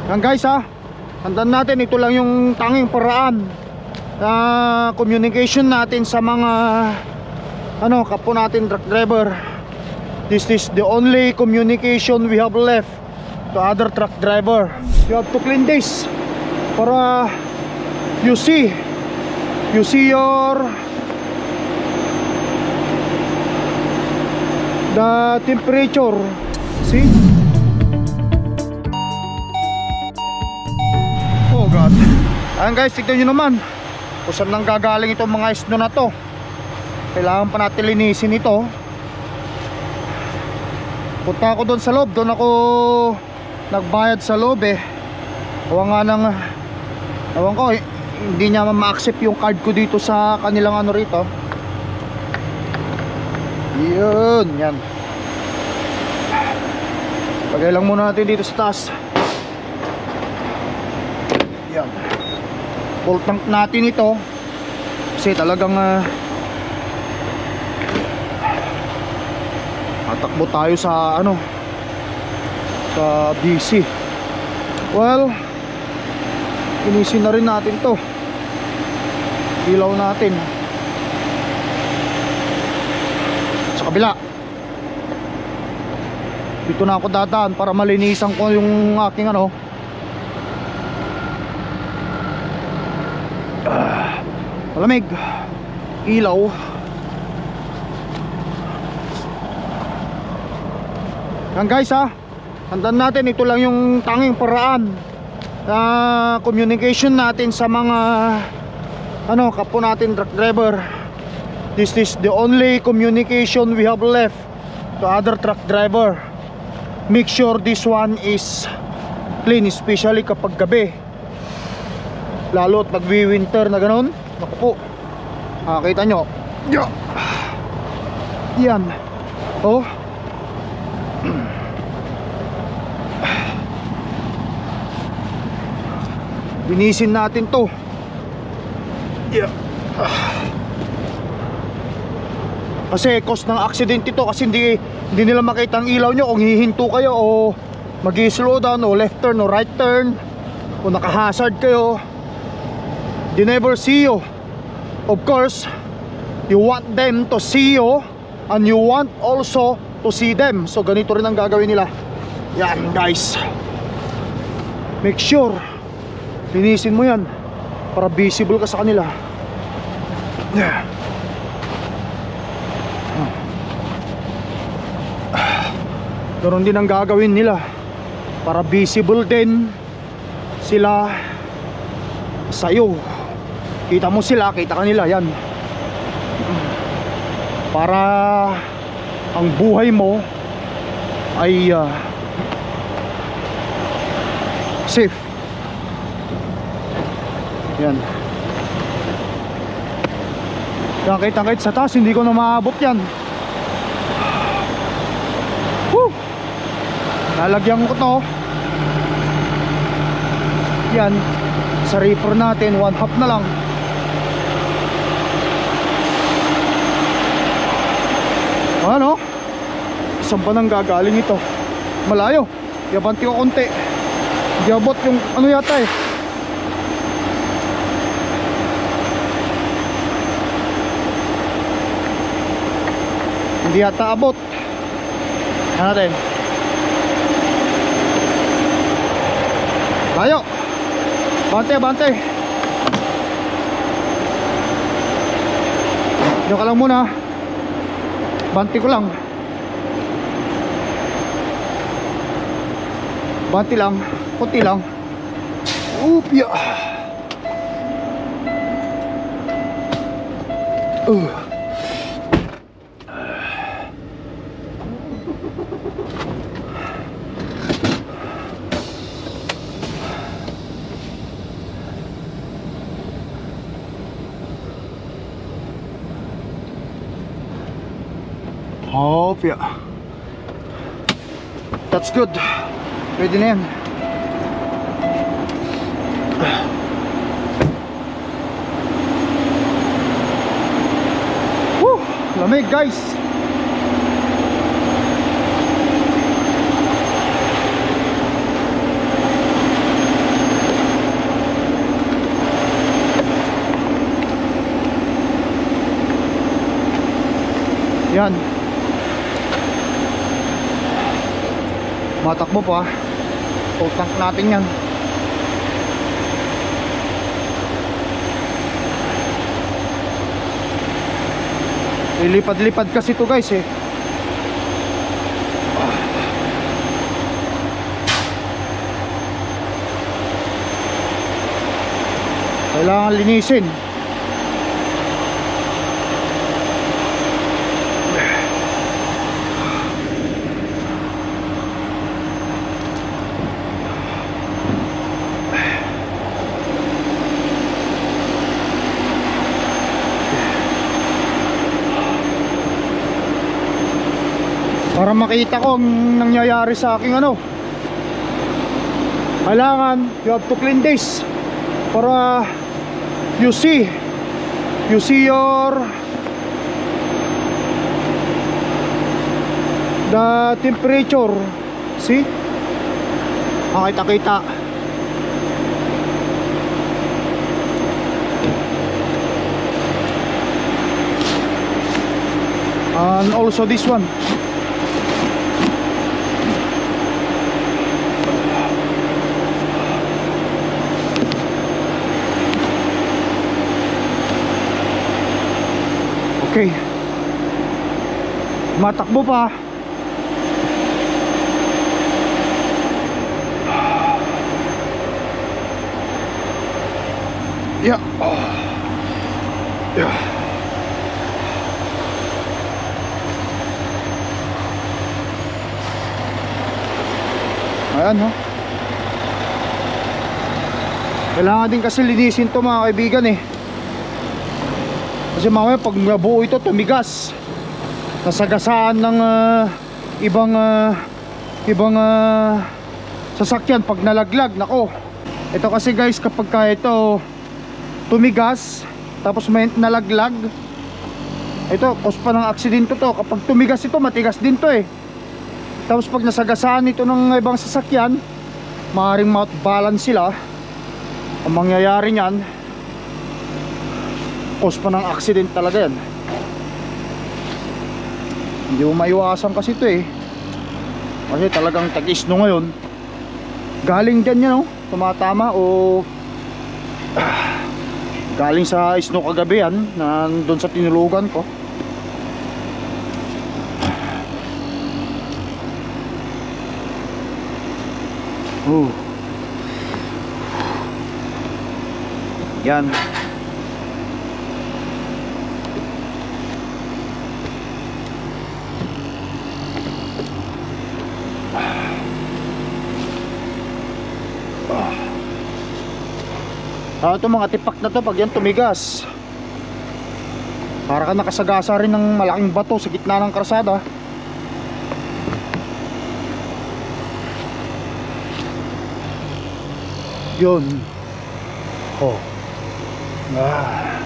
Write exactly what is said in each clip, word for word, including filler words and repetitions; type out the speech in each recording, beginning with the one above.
Yan guys ha, tandaan natin, ito lang yung tanging paraan na communication natin sa mga ano, kapwa natin truck driver. This is the only communication we have left to other truck driver. You have to clean this para you see you see your the temperature. See? Oh God. Ayan guys, tignan nyo naman kung saan nang gagaling itong mga snow na to. Kailangan pa natin linisin ito. Punta ako doon sa loob, doon ako nagbayad sa loob eh. Huwag nga nang, ewan ko, hindi niya ma-accept yung card ko dito sa kanilang ano rito. Yun, yan. Lagay lang muna natin dito sa taas. Yan. Full tank natin ito. Kasi talagang uh, tatakbo tayo sa ano, sa B C. Well, inisin na rin natin to. Ilaw natin sa kabila. Dito na ako dadaan para malinisan ko yung aking ano, ah, malamig, ilaw. Yan guys ha, tandaan natin, ito lang yung tanging paraan na communication natin sa mga ano, kapwa natin truck driver. This is the only communication we have left to other truck driver. Make sure this one is clean, especially kapag gabi, lalo at nagwi-winter na ganun. Naku po, nakakita nyo yan, oh. Linisin natin to. Yeah. Kasi cause ng accident ito, kasi hindi, hindi nila makita ang ilaw nyo kung hihinto kayo o mag-slow down o left turn o right turn o naka-hazard kayo. They never see you. Of course, you want them to see you and you want also to see them. So ganito rin ang gagawin nila. Yan guys, make sure linisin mo yan para visible ka sa kanila. Yeah. Ganoon din ang gagawin nila para visible din sila sa'yo. Kita mo sila, kita ka nila. Yan, para ang buhay mo ay uh, safe. Yan. Kakit-kakit sa taas, hindi ko na maabot yan. Woo! Lalagyan ko to. Yan. Sa reefer natin, one half na lang. Ano? Saan pa nang gagaling ito? Malayo. Yabanti ko konti. Hindi abot yung ano yata eh. Hindi yata abot. Ano natin? Tayo. Bante, bante. Diyan ka lang muna. Bante ko lang. Bante lang. Kunti lang. Upya. Uh. Oh, yeah. That's good. Pwede na yan. Woo! Lamig guys. Yan. Matakbo pa. Full tank natin yan. Ilipad-lipad kasi to guys eh. Kailangan linisin. Para makita ko ang nangyayari sa aking ano. Kailangan you have to clean this para you see you see your the temperature. See, makita kita. And also this one. Okay. Matakbo pa. Yeah. Oh. Yeah. Ayan, no? Kailangan din kasi linisin to mga kaibigan eh. Kasi mamaya pag nabuo ito tumigas, nasagasaan ng uh, ibang uh, ibang uh, sasakyan pag nalaglag. Nako, ito kasi guys, kapag ka ito tumigas tapos may nalaglag, ito cause pa ng aksidente to. Kapag tumigas ito, matigas din to eh. Tapos pag nasagasaan ito ng ibang sasakyan, maaaring mount balance sila. Ang mangyayari niyan, cause pa ng accident talaga yan. Hindi mo maiwasan kasi ito eh. Kasi talagang tag-isno ngayon. Galing dyan yan, no? Tumatama o ah, galing sa isno kagabi yan, nandun sa tinulugan ko. Oh. Yan. Ah, ito mga tipak na to, pag yan tumigas, para ka nakasagasa rin ng malaking bato sa gitna ng kalsada. Yun. Oh. Ah.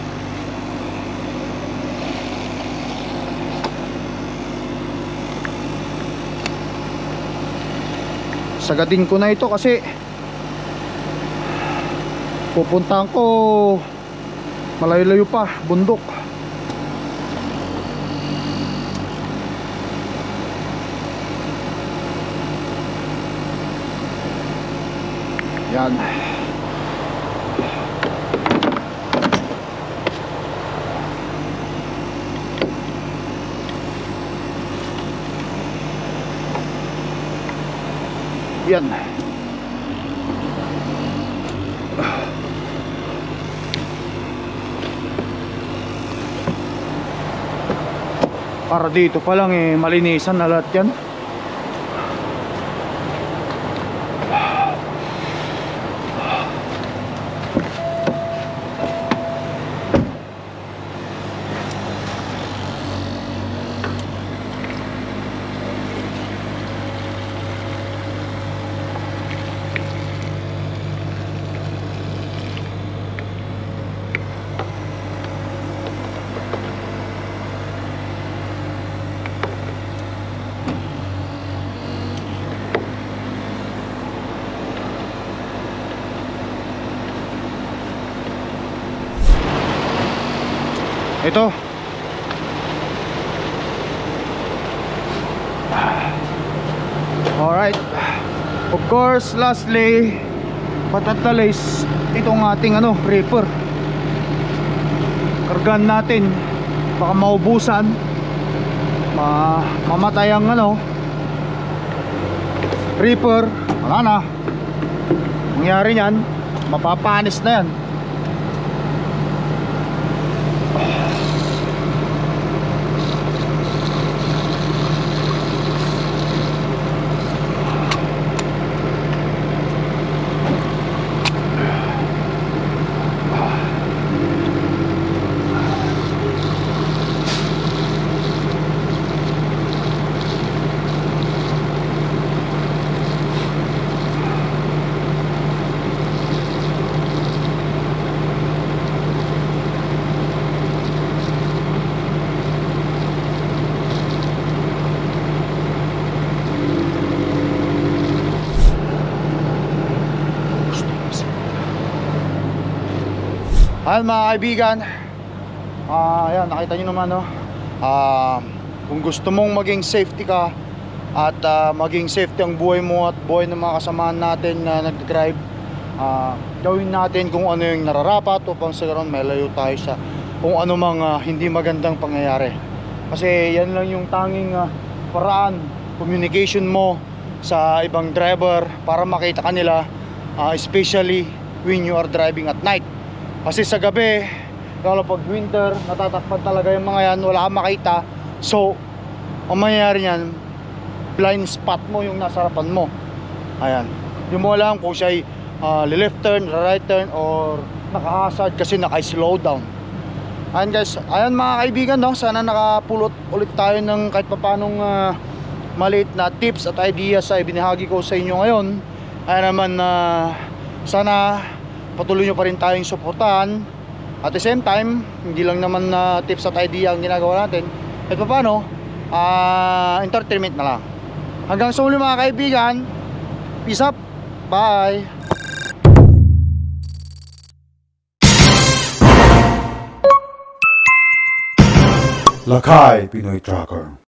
Sagadin ko na ito kasi pupuntahan ko malayo-layo pa, bundok. Yan. Yan. Para dito pa lang eh, malinisan na lahat yan. Ito Of course, lastly, but at the least, itong ating ano, reaper. Kargan natin, baka maubusan, ma mamatay ang ano, reaper. Wala na. Mangyari niyan, mapapanis na yan. Ayan mga kaibigan, ah, ayan, nakita nyo naman no? ah, kung gusto mong maging safety ka at ah, maging safety ang buhay mo at buhay ng mga kasamahan natin na nag-drive, ah, gawin natin kung ano yung nararapat upang sa ganon may layo tayo sa kung ano mang ah, hindi magandang pangyayari. Kasi yan lang yung tanging ah, paraan, communication mo sa ibang driver para makita kanila, ah, especially when you are driving at night. Kasi sa gabi, lalo pag winter, natatakpan talaga yung mga yan, wala kang makita. So, ang mangyayari niyan, blind spot mo yung nasa harapan mo. Ayan, hindi mo alam kung siya ay uh, left turn, right turn, or naka-hazard kasi naka-slow down. Ayan guys, ayan mga kaibigan, no? Sana nakapulot ulit tayo ng kahit papanong uh, maliit na tips at ideas sa ibinahagi ko sa inyo ngayon. Ayan naman, uh, sana patuloy nyo pa rin tayong suportahan. At the same time, hindi lang naman na uh, tips at idea ang ginagawa natin. At paano, uh, entertainment na lang. Hanggang sa muli mga kaibigan, peace up, bye. Lakay Pinoy Tracker.